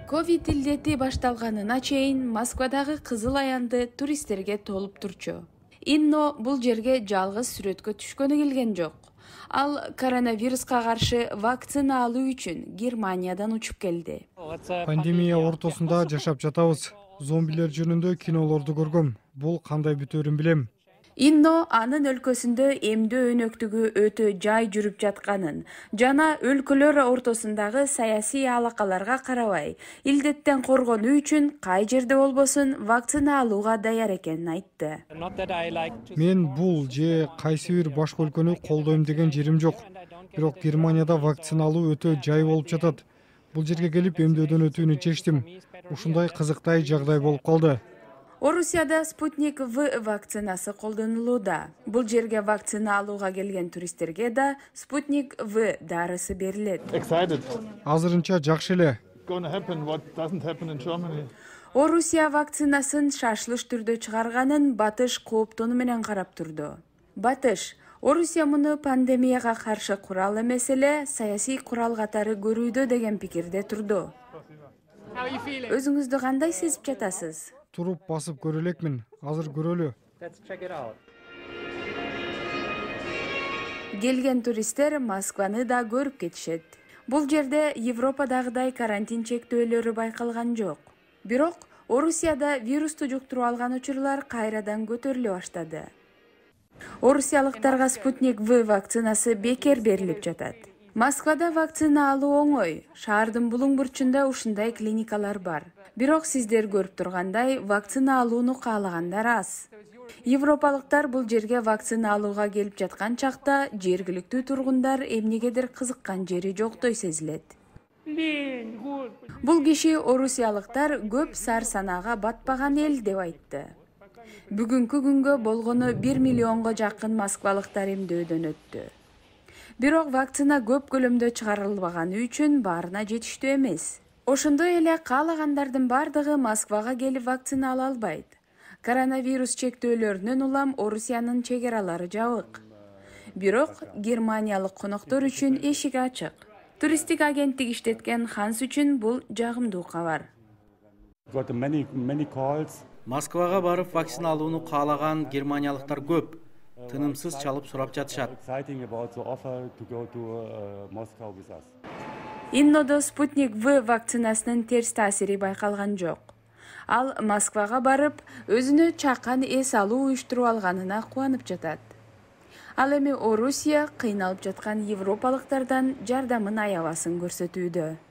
Ковид илдети башталганына чейин Москвадагы Кызыл аянды туристтерге толуп турчу. Инно бул жерге жалгыз сүрөткө түшкөнү келген жок. Ал коронавируска каршы вакцина алуу үчүн Германиядан учуп келди. Пандемия ортосунда жашап жатабыз. Зомбилер жөнүндө кинолорду көргөм. Бул кандай бүтөөрүн билем. Инно анын өлкөсүндө эмдөө өнөктүгү өтө жай жүрүп жатканын жана өлкөлөр ортосундагы саясий алакаларга карабай, илдеттен коргонуу үчүн кай жерде болбосун вакцина алууга даяр экенин айтты. Мен бул же кайсы бир башка өлкөнү колдойм деген жерим жок. Бирок Германияда вакцина алуу өтө жай болуп жатат. Бул жерге келип эмдөөдөн өтүүнү чечтим. Ушундай кызыктай жагдай болуп калды. Орусияда Спутник В вакцинасы колдонулууда. Бул жерге вакцина алууга келген туристтерге да Спутник В дарысы берилет. Азырынча жакшы эле. Орусия вакцинасын шашылыш түрдө чыгарганын Батыш кооптону менен карап турду. Батыш, Орусия муну пандемияга каршы курал эмес эле, саясий курал катары көрүүдө деген пикирде турду. Өзүңүздү кандай сезип жатасыз? Туруп басып көрө элекмин. Азыр көрөлү. Келген туристтер Москваны да көрүп кетишет. Бул жерде Европадагыдай карантин чектөөлөрү байкалган жок. Бирок Орусияда вирусту жуктуруп алган учурлар кайрадан көтөрүлө баштады. Орусиялыктарга Спутник В вакцинасы бекер берилип жатат. Москвада вакцина алуу оңой. Шаардын булуң бурчунда ушундай клиникалар бар. Бирок сиздер көрүп тургандай, вакцина алууну каалагандар аз. Европалыктар бул жерге вакцина алууга келип жаткан чакта жергиликтүү тургундар эмнегедир кызыккан жери жоктой сезилет. Бул киши орусиялыктар көп сар санаага батпаган эл деп айтты. Бүгүнкү күнгө болгону 1 миллионго жакын москвалыктар эмдөөдөн өттү. Бирок вакцина көп көлөмдө чыгарылбаганы үчүн баарына жетиштүү эмес. Ошондой эле каалагандардын бардыгы Москвага келип вакцина ала албайт. Коронавирус чектөөлөрүнөн улам Орусиянын чек аралары жабык. Бирок германиялык коноктор үчүн эшик ачык. Туристтик агенттик иштеткен Ханс үчүн бул жагымдуу кабар. Москвага барып вакцина алууну каалаган германиялыктар көп. Тынымсыз чалып сурап жатышат. Иннодо Спутник В вакцинасынын терс таасири байкалган жок. Ал Москвага барып, өзүнө чакан эс алуу уюштуруп алганына кубанып жатат. Ал эми Орусия кыйналып жаткан европалыктардан жардамын аябасын көрсөтүүдө.